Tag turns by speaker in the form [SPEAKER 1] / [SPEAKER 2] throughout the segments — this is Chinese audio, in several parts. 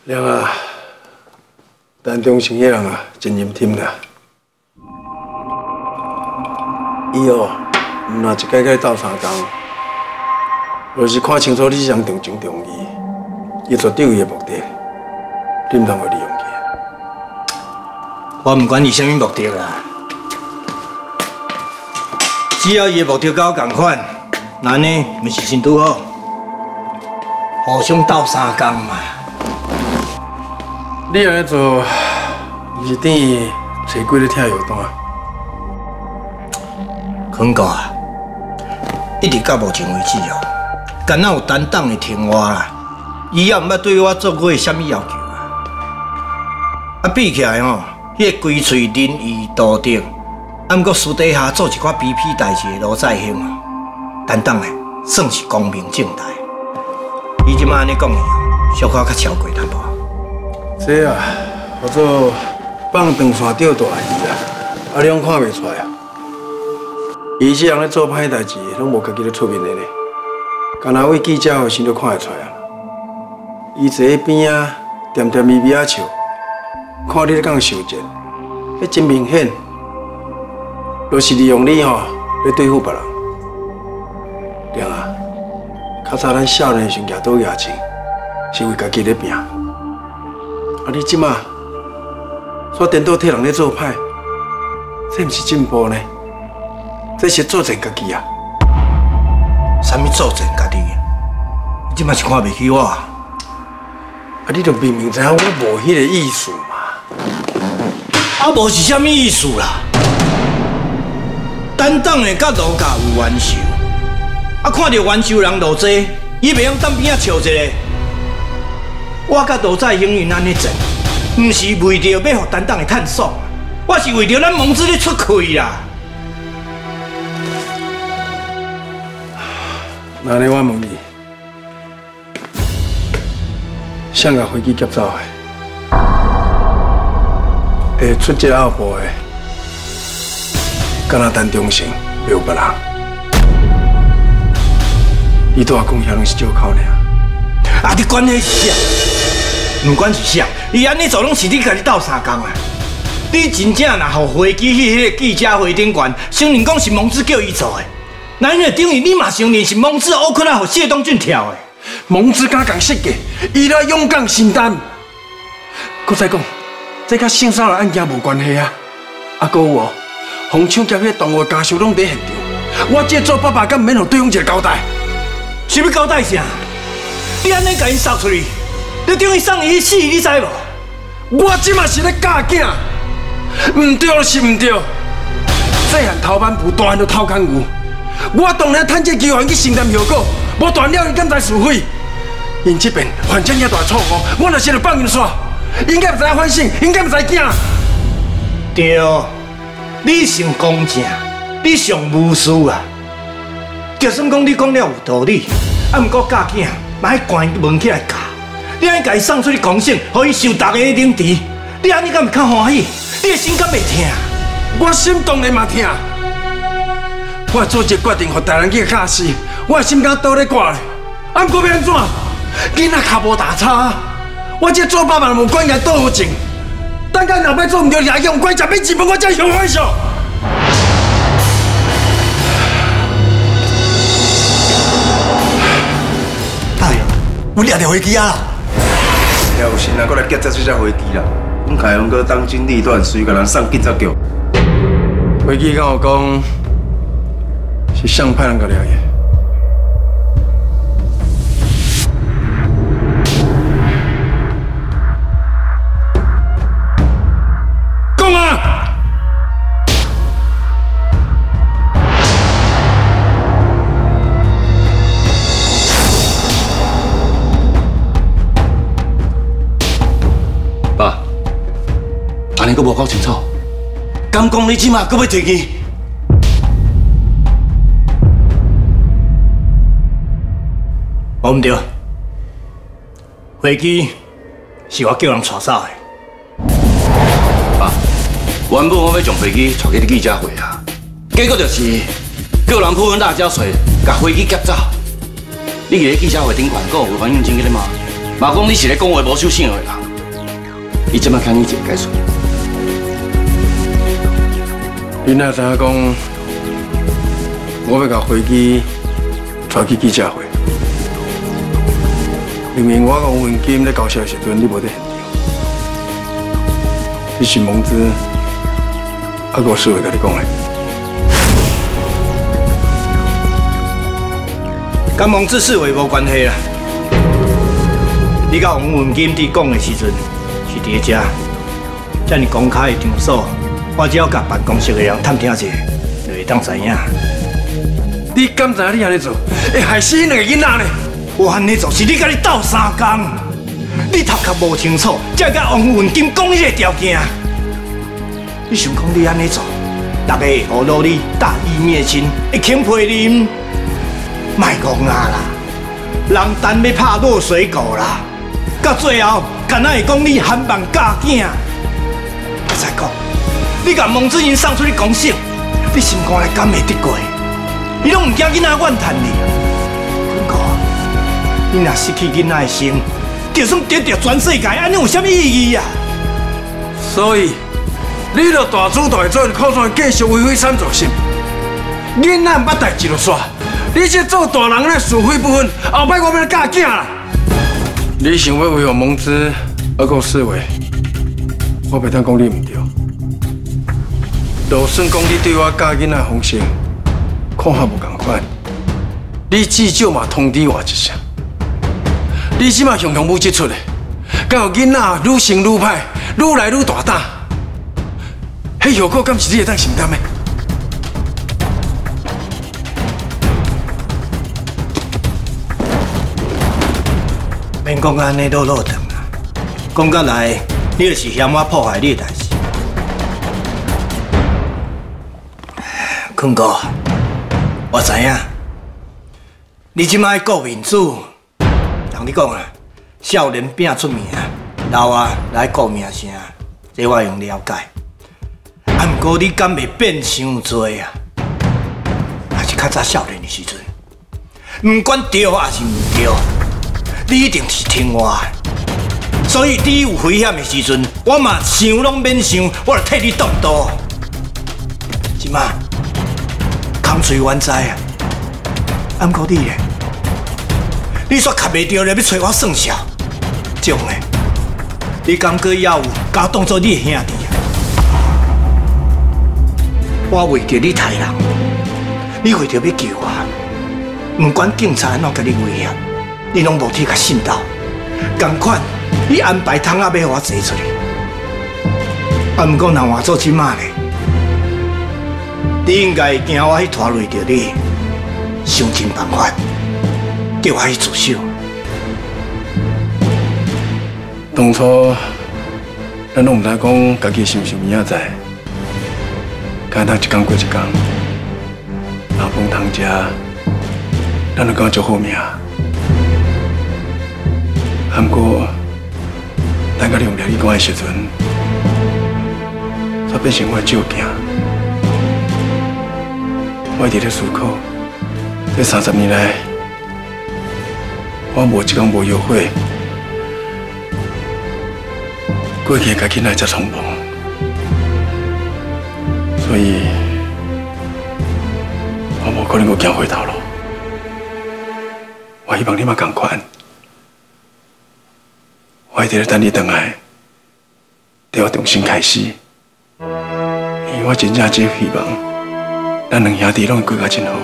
[SPEAKER 1] 亮啊，但中心迄人啊，真认真啦。以后若一摆甲斗相共，若是看清楚你是人重情重义，伊绝对有伊的目的，你唔通会利用伊。
[SPEAKER 2] 我唔管伊啥物目的啦，只要伊的目的甲我同款，那呢，咪是真拄好，互相斗相共嘛。
[SPEAKER 1] 你安尼做，是等于找鬼咧拆药单。
[SPEAKER 2] 坤哥啊，一直到目前为止哦，敢若有担当的听我啦，伊也毋捌对我做过啥物要求啊。啊，比起来吼，迄个规喙仁义道德，啊，毋过私底下做一寡卑鄙代志的罗在兴哦，担当的算是光明正大。伊即摆安尼讲伊哦，小可较超过淡薄。
[SPEAKER 1] 这啊，叫做放长线钓大鱼啊，啊，你拢看袂出来啊？伊这人咧做歹代志，拢无家己咧出面的咧，干那位记者后生都看会出来啊。伊坐喺边啊，甜甜蜜蜜啊笑，看你咧讲受贱，迄真明显，就是利用你吼来对付别人。亮啊，较早咱少年时举刀举枪，是为家己咧拼。 啊！你即马煞颠倒替人咧做歹，这毋是进步呢？这是作践家己啊！
[SPEAKER 2] 啥物作践家己？你即马是看袂起我？啊！
[SPEAKER 1] 你著明明知影我无迄个意思嘛！
[SPEAKER 2] 啊，无是啥物意思啦？担当的甲路架有冤仇，啊，看到冤仇人落坐，伊袂用当边仔笑一个。 我甲罗在兴因安尼做，毋是为着要互担当的探索，我是为着咱蒙子咧出气啦。
[SPEAKER 1] 那呢，我问你，谁甲飞机劫走的？会出这后步的，敢若陈忠诚，袂有别人。你大贡献拢是借口尔。
[SPEAKER 2] 啊，你管迄是啥？ 唔管是啥，伊安尼做拢是你家己斗相共啊！你真正若互飞机去迄个记者会顶悬，承认讲是蒙子叫伊做的，那就等于你嘛承认是蒙子乌困啊，互谢东俊跳的。
[SPEAKER 1] 蒙子敢讲设计，伊来勇敢承担。搁再讲，这甲性骚扰案件无关系啊！啊，搁有哦，红抢劫迄动物家属拢伫现场，我这做爸爸敢毋免互对方一个交代？
[SPEAKER 2] 是要交代啥？你安尼甲因扫出去？ 你等于送伊去死，你知无？
[SPEAKER 1] 我即马是咧教囝，唔对就是唔对。细汉偷板布，大汉就偷工具。我当然趁这机会去承担后果，无断了伊敢知是非。因这边犯这么大错误，我若是着放因煞，应该唔知影反省，应该唔知惊。
[SPEAKER 2] 对，你上公正，你上无私啊！就算讲你讲了有道理，啊，毋过教囝嘛爱关门起来教。 你安尼甲伊送出去公审，互伊受大家的凌迟，你安尼敢毋较欢喜？你的心敢袂痛？
[SPEAKER 1] 我心当然嘛痛。我做一个决定，互大人去假死，我的心肝倒咧挂咧。啊，毋过要安怎？囡仔脚无大差，我这做爸爸无管伊倒好情。等下若要做唔对，也用拐食要钱本，我才上欢喜。
[SPEAKER 2] 哎呀，我掠着飞机啊！
[SPEAKER 1] 有心啊，搁来劫这架飞机啦！阮开用搁当军地段，随甲人送警察局。飞机敢有讲是上派人甲掠去？讲啊！
[SPEAKER 2] 爸，安尼阁无搞清楚，敢讲你即马阁要提去？我唔对，飞机是我叫人带走的。
[SPEAKER 3] 爸，原本我要将飞机带去记者会啊，结果就是叫人铺阮辣椒水，甲飞机劫走。你伫咧记者会顶悬，阁有违反应征去咧吗？ 嘛讲你是咧讲话无守信的人，伊即摆看你一个解释。
[SPEAKER 1] 你哪知影讲，我要甲飞机带去记者会，明明我甲王文金咧交涉的时阵，你无在现场，这是蒙子啊，我师傅甲你讲的。
[SPEAKER 2] 跟蒙子四维无关系啦。你甲王文金伫讲的时阵是伫遮，遮尔公开的场所。 我只要甲办公室的人探听者，就会当知影。
[SPEAKER 1] 你敢知影你安尼做会害死迄两个囡仔呢？
[SPEAKER 2] 我安尼做是你甲你斗相共，你头壳无清楚，才甲王文金讲迄个条件。你想讲你安尼做，大家会互努你大义灭亲，会肯陪啉？莫讲啦，人等要拍落水狗啦，到最后，敢若会讲你含望嫁囝。再讲。 你甲蒙子英送出去公审，你心肝内敢会得过？你拢唔惊囡仔怨叹你？坤哥，你若失去囡仔的心，就算得到全世界，安尼有啥物意义啊？
[SPEAKER 1] 所以，你著大主大做，靠山继续为非三做心。囡仔捌代志就煞，你这做大人咧是非不分，后摆我要嫁囝啦。你想要违反蒙子，还讲四维，我袂当讲你唔对。 就算讲你对我教囡仔方式看法无共款，你至少嘛通知我一声。你即马雄雄武即出的，敢有囡仔愈生愈歹，愈来愈大胆，迄后果敢是你会当承担的？
[SPEAKER 2] 免讲安尼落长啊，讲到来，你就是嫌我破坏你的代志。 坤哥，我知影，你即摆顾面子，同你讲啊，少年拼出名，老啊来顾名声，这我用了解。啊，不过你敢袂变伤多啊？还是较早少年的时阵，不管对还是唔对，你一定是听我的。所以你有危险的时阵，我嘛想拢免想，我就替你动刀。即摆。 空嘴冤哉啊！啊，不过你咧，你煞卡袂着咧，要找我算账，种诶，你敢阁要有甲我当做你的兄弟啊？我为着你杀人，你为着要救我，不管警察安怎甲你威胁，你拢无去甲信到，同款，你安排汤仔要互我坐出去，啊，不过若换做即马咧。 你应该会惊我去拖累着你，想尽办法叫我去自首。
[SPEAKER 1] 当初咱拢唔知讲家己是毋是明仔载，敢当一天过一天，老饭通食，咱就讲足好命。啊，不过等甲你用掠你讲的时阵，煞变成我的照镜。 我一直在思考，这30年来，我无一天无后悔。过去甲囡仔遮匆忙，所以我无可能阁行回头路。我希望你嘛同款，我一直在等你回来，对我重新开始，因为我真正真希望。 咱两兄弟拢会过甲真好。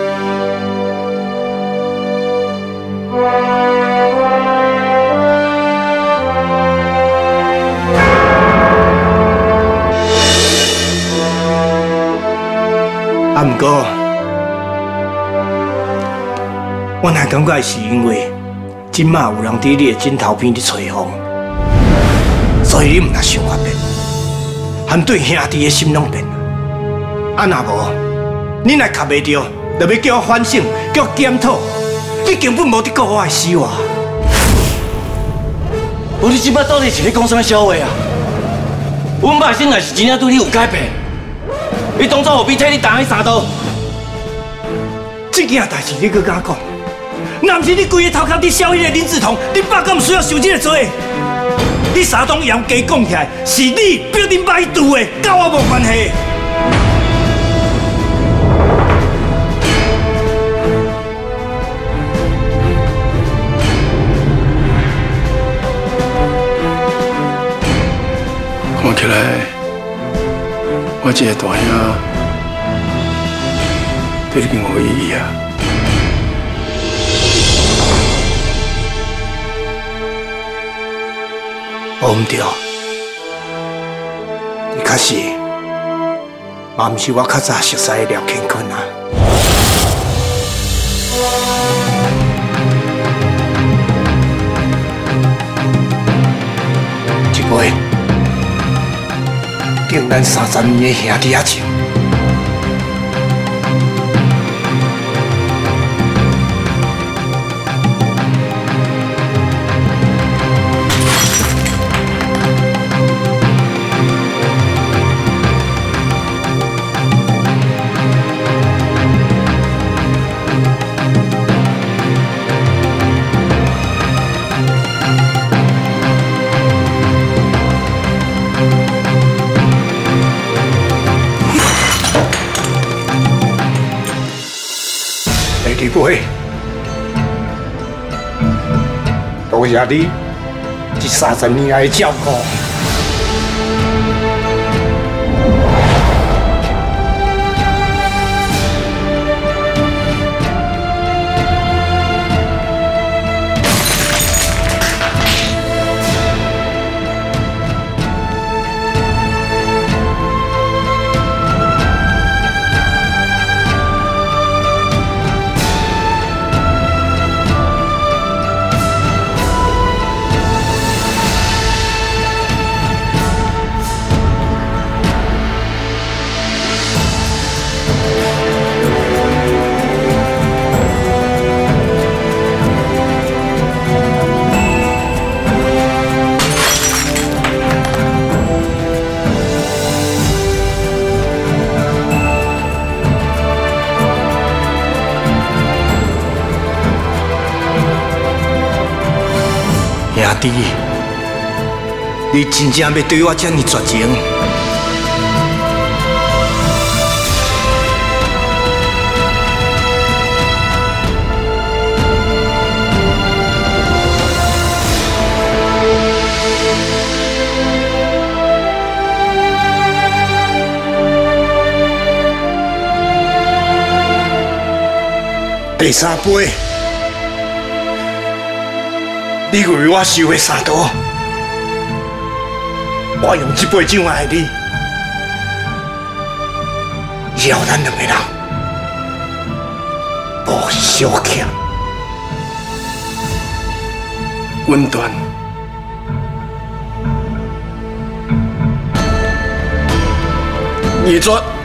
[SPEAKER 2] 啊，不过，我若感觉是因为今麦有人伫你的枕头边伫吹风，所以你毋若想法变，含对兄弟的心拢变。啊，若无。 你若卡袂着，就要叫我反省，叫我检讨。你根本无伫顾我的死活。
[SPEAKER 3] 你即摆到底是咧讲啥物笑话啊？阮爸先来是真正对你有改变，伊当初何必替你担迄3刀？
[SPEAKER 2] 这件代志你搁敢讲？ 若不是你规个头壳伫消迄个林志彤，你爸敢唔需要受这个罪？你三东洋家讲起来，是你逼恁爸去赌的，跟我无关系。
[SPEAKER 1] 看起来，我这个大兄对你更有意义啊！
[SPEAKER 2] 唔对，你确实嘛唔是我较早熟悉的廖乾坤啊。一回，竟咱30年的兄弟仔情。第回，多谢你这30年来的照顾。兄弟，你真正要对我这么绝情？第三杯。你为我受的三毒，我用这杯酒爱你，以后咱两个人无相欠，
[SPEAKER 1] 温暖。你说。